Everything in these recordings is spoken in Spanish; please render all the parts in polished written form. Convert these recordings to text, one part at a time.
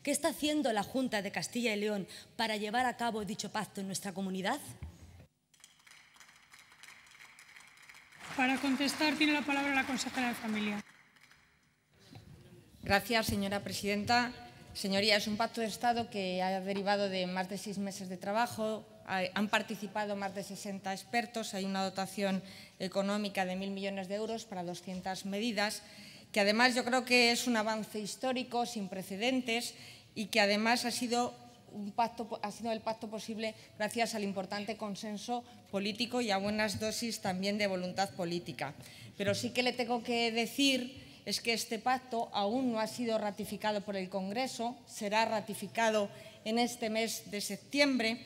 ¿Qué está haciendo la Junta de Castilla y León para llevar a cabo dicho pacto en nuestra comunidad? Para contestar tiene la palabra la consejera de Familia. Gracias, señora presidenta. Señoría, es un pacto de Estado que ha derivado de más de 6 meses de trabajo. Han participado más de 60 expertos. Hay una dotación económica de 1.000 millones de euros para 200 medidas, que además yo creo que es un avance histórico sin precedentes y que además ha sido el pacto posible gracias al importante consenso político y a buenas dosis también de voluntad política. Pero sí que le tengo que decir es que este pacto aún no ha sido ratificado por el Congreso, será ratificado en este mes de septiembre.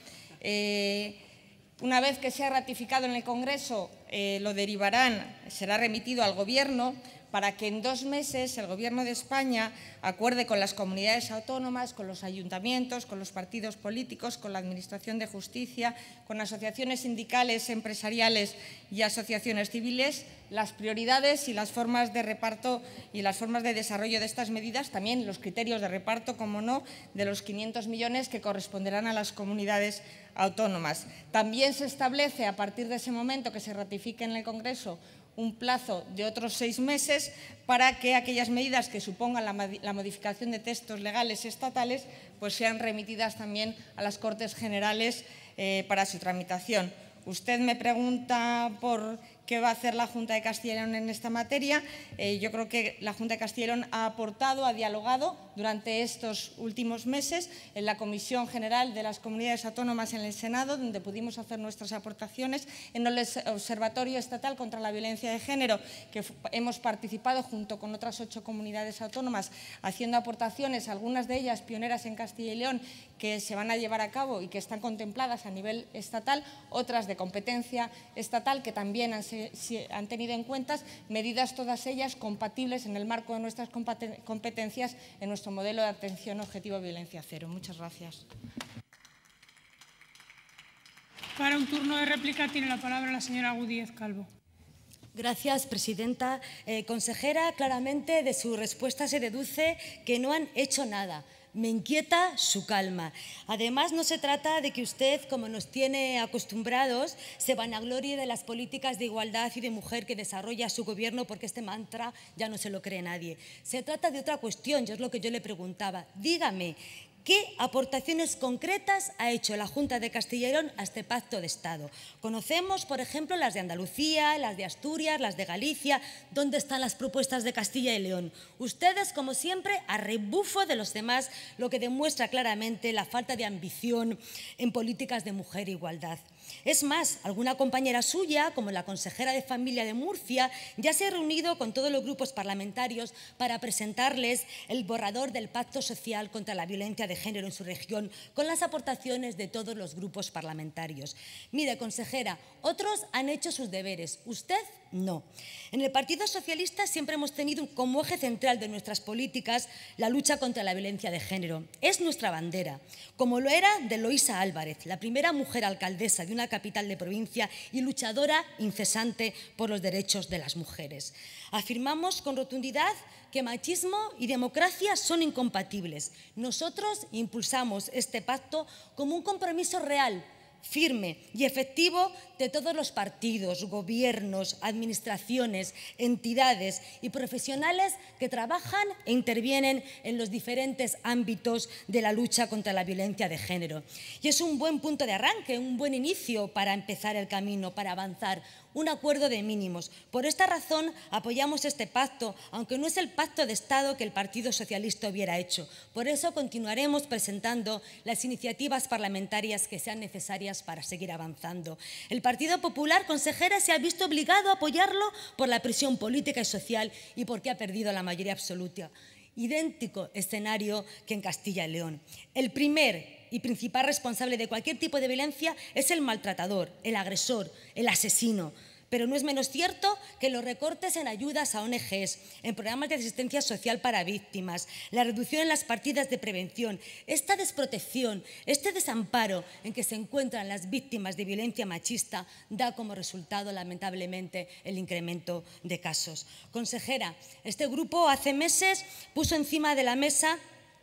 Una vez que sea ratificado en el Congreso, lo derivarán, será remitido al Gobierno para que en 2 meses el Gobierno de España acuerde con las comunidades autónomas, con los ayuntamientos, con los partidos políticos, con la Administración de Justicia, con asociaciones sindicales, empresariales y asociaciones civiles, las prioridades y las formas de reparto y las formas de desarrollo de estas medidas, también los criterios de reparto, como no, de los 500 millones que corresponderán a las comunidades autónomas. También se establece, a partir de ese momento que se ratifique en el Congreso, un plazo de otros 6 meses para que aquellas medidas que supongan la modificación de textos legales estatales pues sean remitidas también a las Cortes Generales para su tramitación. Usted me pregunta por qué va a hacer la Junta de Castilla y León en esta materia. Yo creo que la Junta de Castilla y León ha aportado, ha dialogado durante estos últimos meses en la Comisión General de las Comunidades Autónomas en el Senado, donde pudimos hacer nuestras aportaciones, en el Observatorio Estatal contra la Violencia de Género, que hemos participado junto con otras 8 comunidades autónomas, haciendo aportaciones, algunas de ellas pioneras en Castilla y León, que se van a llevar a cabo y que están contempladas a nivel estatal, otras de competencia estatal que también han tenido en cuenta medidas todas ellas compatibles en el marco de nuestras competencias en nuestro modelo de atención objetivo violencia cero. Muchas gracias. Para un turno de réplica tiene la palabra la señora Gutiérrez Calvo. Gracias, presidenta. Consejera, claramente de su respuesta se deduce que no han hecho nada. Me inquieta su calma. Además, no se trata de que usted, como nos tiene acostumbrados, se vanaglorie de las políticas de igualdad y de mujer que desarrolla su gobierno, porque este mantra ya no se lo cree nadie. Se trata de otra cuestión, es lo que yo le preguntaba. Dígame, ¿qué aportaciones concretas ha hecho la Junta de Castilla y León a este pacto de Estado? Conocemos, por ejemplo, las de Andalucía, las de Asturias, las de Galicia. ¿Dónde están las propuestas de Castilla y León? Ustedes, como siempre, a rebufo de los demás, lo que demuestra claramente la falta de ambición en políticas de mujer e igualdad. Es más, alguna compañera suya, como la consejera de Familia de Murcia, ya se ha reunido con todos los grupos parlamentarios para presentarles el borrador del Pacto Social contra la Violencia de Género en su región, con las aportaciones de todos los grupos parlamentarios. Mire, consejera, otros han hecho sus deberes, usted no. En el Partido Socialista siempre hemos tenido como eje central de nuestras políticas la lucha contra la violencia de género. Es nuestra bandera, como lo era de Eloísa Álvarez, la primera mujer alcaldesa de una capital de provincia y luchadora incesante por los derechos de las mujeres. Afirmamos con rotundidad que machismo y democracia son incompatibles. Nosotros impulsamos este pacto como un compromiso real, firme y efectivo de todos los partidos, gobiernos, administraciones, entidades y profesionales que trabajan e intervienen en los diferentes ámbitos de la lucha contra la violencia de género. Y es un buen punto de arranque, un buen inicio para empezar el camino, para avanzar, un acuerdo de mínimos. Por esta razón apoyamos este pacto, aunque no es el pacto de Estado que el Partido Socialista hubiera hecho. Por eso continuaremos presentando las iniciativas parlamentarias que sean necesarias para seguir avanzando. El Partido Popular, consejera, se ha visto obligado a apoyarlo por la presión política y social y porque ha perdido la mayoría absoluta. Idéntico escenario que en Castilla y León. El primer y principal responsable de cualquier tipo de violencia es el maltratador, el agresor, el asesino. Pero no es menos cierto que los recortes en ayudas a ONGs, en programas de asistencia social para víctimas, la reducción en las partidas de prevención, esta desprotección, este desamparo en que se encuentran las víctimas de violencia machista da como resultado, lamentablemente, el incremento de casos. Consejera, este grupo hace meses puso encima de la mesa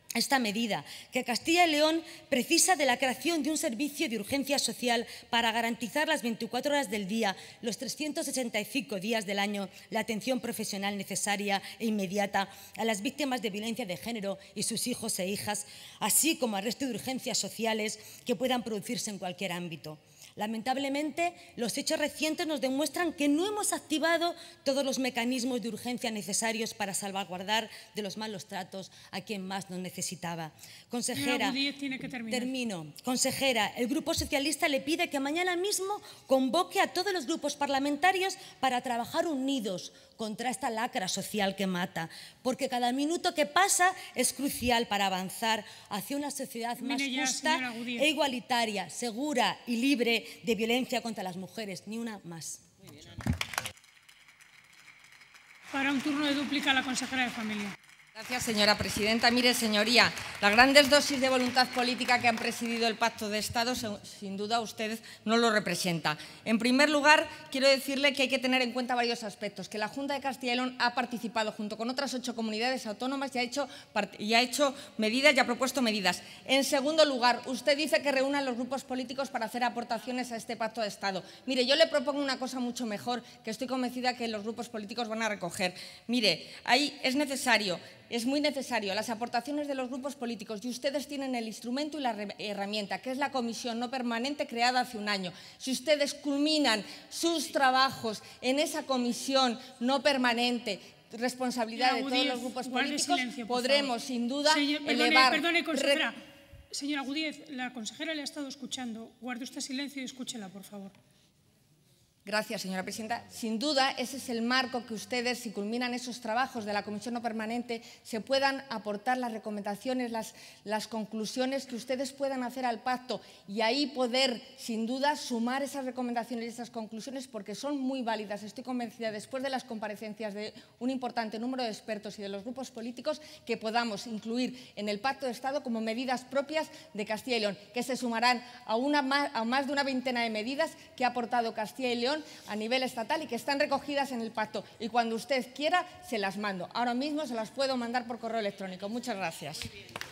esta medida, que Castilla y León precisa de la creación de un servicio de urgencia social para garantizar las 24 horas del día, los 365 días del año, la atención profesional necesaria e inmediata a las víctimas de violencia de género y sus hijos e hijas, así como al resto de urgencias sociales que puedan producirse en cualquier ámbito. Lamentablemente, los hechos recientes nos demuestran que no hemos activado todos los mecanismos de urgencia necesarios para salvaguardar de los malos tratos a quien más nos necesitaba. Consejera, tiene que terminar. Termino. Consejera, el Grupo Socialista le pide que mañana mismo convoque a todos los grupos parlamentarios para trabajar unidos contra esta lacra social que mata, porque cada minuto que pasa es crucial para avanzar hacia una sociedad más justa e igualitaria, segura y libre de violencia contra las mujeres. Ni una más. Para un turno de dúplica, la consejera de Familia. Gracias, señora presidenta. Mire, señoría, las grandes dosis de voluntad política que han presidido el Pacto de Estado, sin duda, usted no lo representa. En primer lugar, quiero decirle que hay que tener en cuenta varios aspectos, que la Junta de Castilla y León ha participado junto con otras 8 comunidades autónomas y ha hecho medidas y ha propuesto medidas. En segundo lugar, usted dice que reúnan los grupos políticos para hacer aportaciones a este Pacto de Estado. Mire, yo le propongo una cosa mucho mejor, que estoy convencida que los grupos políticos van a recoger. Mire, ahí es muy necesario las aportaciones de los grupos políticos y ustedes tienen el instrumento y la herramienta, que es la comisión no permanente creada hace un año. Si ustedes culminan sus trabajos en esa comisión no permanente, responsabilidad de todos los grupos políticos, podremos sin duda elevar… Perdone, consejera. Señora Gutiérrez, la consejera le ha estado escuchando. Guarde usted silencio y escúchela, por favor. Gracias, señora presidenta. Sin duda, ese es el marco que ustedes, si culminan esos trabajos de la Comisión No Permanente, se puedan aportar las recomendaciones, las conclusiones que ustedes puedan hacer al pacto y ahí poder, sin duda, sumar esas recomendaciones y esas conclusiones porque son muy válidas. Estoy convencida, después de las comparecencias de un importante número de expertos y de los grupos políticos, que podamos incluir en el Pacto de Estado como medidas propias de Castilla y León, que se sumarán a más de una veintena de medidas que ha aportado Castilla y León a nivel estatal y que están recogidas en el pacto. Y cuando usted quiera, se las mando. Ahora mismo se las puedo mandar por correo electrónico. Muchas gracias.